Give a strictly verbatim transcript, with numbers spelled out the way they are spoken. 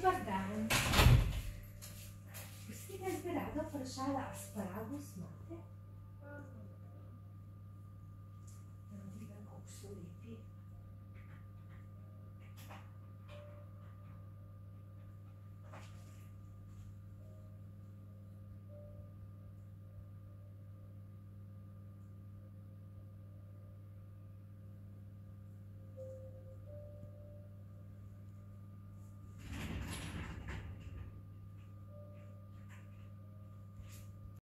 Dobar dan. Pustite, jaz bi rada vprašala, asparagus imate? Da vidim, kako so lepi.